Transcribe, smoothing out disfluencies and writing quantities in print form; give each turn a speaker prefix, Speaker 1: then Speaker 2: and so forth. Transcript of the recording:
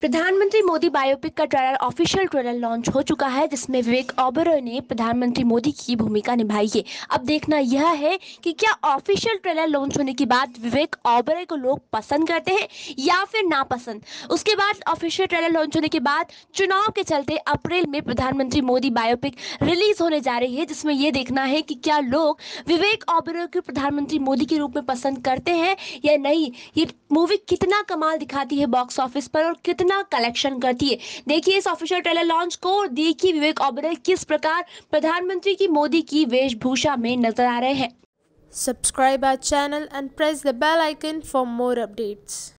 Speaker 1: प्रधानमंत्री मोदी बायोपिक का official trailer launch हो चुका है, जिसमें विवेक ओबरॉय ने प्रधानमंत्री मोदी की भूमिका निभाई है। अब देखना यह है कि क्या ऑफिशियल ट्रेलर लॉन्च होने के बाद विवेक ओबरॉय को लोग पसंद करते हैं या फिर नापसंद। उसके बाद ऑफिशियल ट्रेलर लॉन्च होने के बाद चुनाव के चलते अप्रैल में प्रधानमंत्री मोदी बायोपिक रिलीज होने जा रही है, जिसमें यह देखना है कि क्या लोग विवेक ओबरॉय को प्रधानमंत्री मोदी के रूप में पसंद करते हैं या नहीं। ये मूवी कितना कमाल दिखाती है बॉक्स ऑफिस पर और कितना कलेक्शन करती है। देखिए इस ऑफिशियल ट्रेलर लॉन्च को और देखिए विवेक ओबरॉय किस प्रकार प्रधानमंत्री की मोदी की वेशभूषा में नजर आ रहे हैं।
Speaker 2: Subscribe our channel and press the bell icon for more updates.